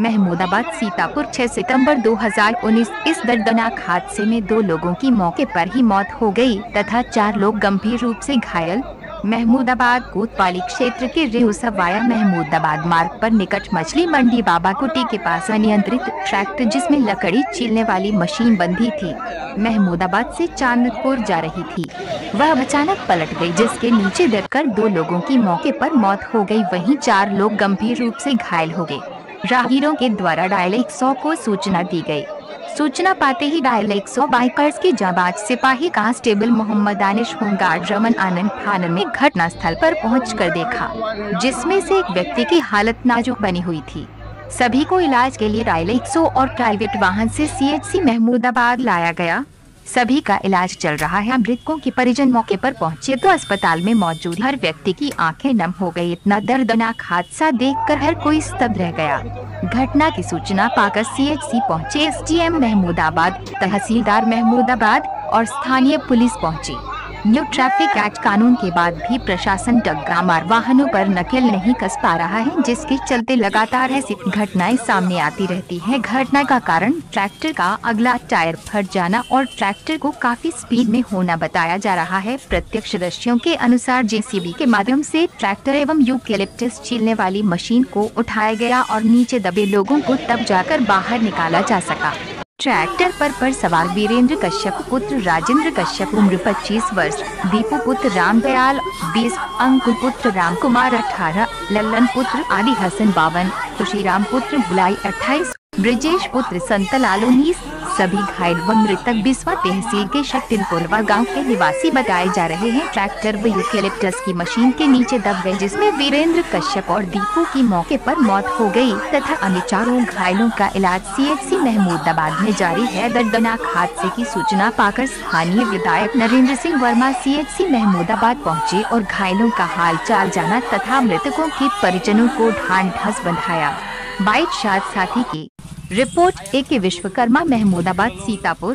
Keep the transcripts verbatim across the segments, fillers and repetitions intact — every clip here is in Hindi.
महमूदाबाद सीतापुर छह सितंबर दो हज़ार उन्नीस। इस दर्दनाक हादसे में दो लोगों की मौके पर ही मौत हो गई तथा चार लोग गंभीर रूप से घायल। महमूदाबाद कोतवाली क्षेत्र के रेहूसवाया महमूदाबाद मार्ग पर निकट मछली मंडी बाबा कुटी के पास अनियंत्रित ट्रैक्टर जिसमें लकड़ी छीलने वाली मशीन बंधी थी, महमूदाबाद से चांदपुर जा रही थी, वह अचानक पलट गई, जिसके नीचे दबकर दो लोगों की मौके पर मौत हो गई, वहीं चार लोग गंभीर रूप से घायल हो गए। राहगीरों के द्वारा डायल एक सौ को सूचना दी गई। सूचना पाते ही डायल एक सौ बाइकर्स के जांबाज सिपाही कांस्टेबल मोहम्मद दानिश होमगार्ड रमन आनंद खान ने घटना स्थल पर पहुंचकर देखा, जिसमें से एक व्यक्ति की हालत नाजुक बनी हुई थी। सभी को इलाज के लिए डायल एक सौ और प्राइवेट वाहन से सीएचसी महमूदाबाद लाया गया। सभी का इलाज चल रहा है। मृतकों के परिजन मौके पर पहुंचे तो अस्पताल में मौजूद हर व्यक्ति की आंखें नम हो गई। इतना दर्दनाक हादसा देखकर हर कोई स्तब्ध रह गया। घटना की सूचना पाकर सीएचसी पहुंचे एसडीएम महमूदाबाद, तहसीलदार महमूदाबाद और स्थानीय पुलिस पहुंची। न्यू ट्रैफिक एक्ट कानून के बाद भी प्रशासन डग्गा मार वाहनों पर नकेल नहीं कस पा रहा है, जिसके चलते लगातार ऐसी घटनाएं सामने आती रहती है। घटना का कारण ट्रैक्टर का अगला टायर फट जाना और ट्रैक्टर को काफी स्पीड में होना बताया जा रहा है। प्रत्यक्षदर्शियों के अनुसार जेसीबी के माध्यम से ट्रैक्टर एवं यूकेलिप्टस छीलने वाली मशीन को उठाया गया और नीचे दबे लोगों को तब जाकर बाहर निकाला जा सका। ट्रैक्टर पर पर सवार वीरेंद्र कश्यप पुत्र राजेंद्र कश्यप उम्र पच्चीस वर्ष, दीपू पुत्र रामदयाल बीस, अंकुर पुत्र राम कुमार अठारह, लल्लन पुत्र आदि हसन बावन, तुशीराम पुत्र बुलाई अट्ठाईस, ब्रजेश पुत्र संतलाल उन्नीस। सभी घायल व मृतक बिस्वा तहसील के शक्तिनपुरवा गांव के निवासी बताए जा रहे हैं। ट्रैक्टर व यूकेलिप्टस की मशीन के नीचे दब गए, जिसमें वीरेंद्र कश्यप और दीपू की मौके पर मौत हो गई तथा अन्य चारों घायलों का इलाज सीएचसी महमूदाबाद में जारी है। दर्दनाक हादसे की सूचना पाकर स्थानीय विधायक नरेंद्र सिंह वर्मा सीएचसी महमूदाबाद पहुँचे और घायलों का हाल चाल जाना तथा मृतकों के परिजनों को ढांढस बंधाया। बाइट शाद साथी की रिपोर्ट। ए के विश्वकर्मा, महमूदाबाद सीतापुर।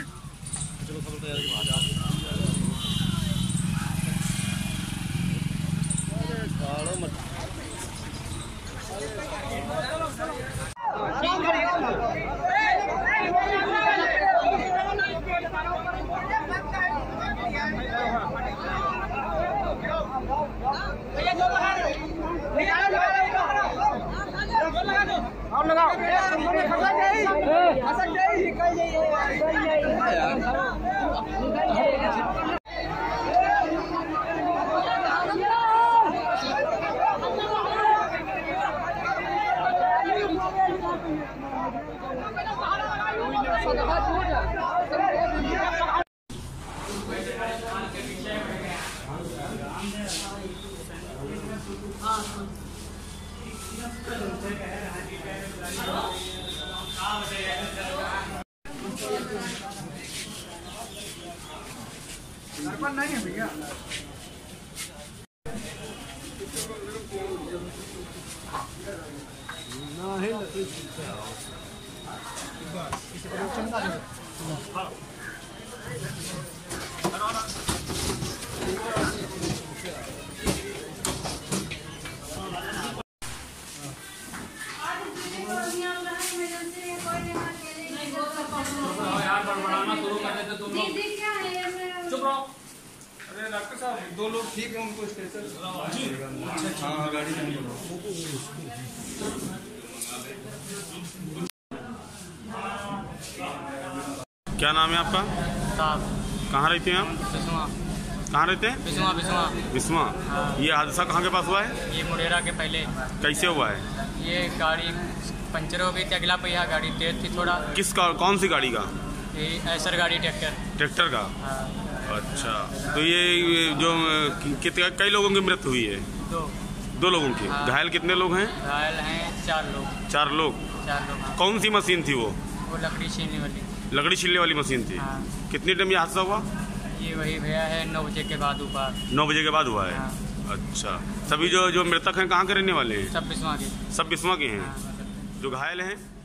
नहीं है भैया। चुप रहो। अरे डॉक्टर साहब, दो लोग ठीक है, उनको स्ट्रेचर हाँ गाड़ी क्या नाम है आपका? साहब। कहाँ रहते हैं आप? बिस्वा। कहाँ रहते हैं? बिस्वा बिस्वा बिस्वा। हाँ। ये हादसा कहाँ के पास हुआ है? ये मुडेरा के पहले। कैसे हुआ है? ये गाड़ी पंचर हो गई थी, अगला पहिया गाड़ी तेज थी थोड़ा। किस का, कौन सी गाड़ी का? ये ऐसर गाड़ी ट्रैक्टर। ट्रैक्टर का? हाँ। अच्छा, तो ये जो कितने कई लोगों की मृत्यु हुई है? दो दो लोगों की। हाँ। घायल कितने लोग हैं? घायल हैं चार लोग। चार लोग। चार लोग हाँ। कौन सी मशीन थी वो? वो लकड़ी छीलने वाली। लकड़ी छीलने वाली मशीन थी। हाँ। कितने टाइम ये हादसा हुआ? ये वही भैया है नौ बजे के बाद ऊपर। नौ बजे के बाद हुआ है। हाँ। अच्छा, सभी जो जो मृतक हैं कहाँ के रहने वाले हैं? सब बिस्वा के। सब बिस्वा के हैं। हाँ। जो घायल हैं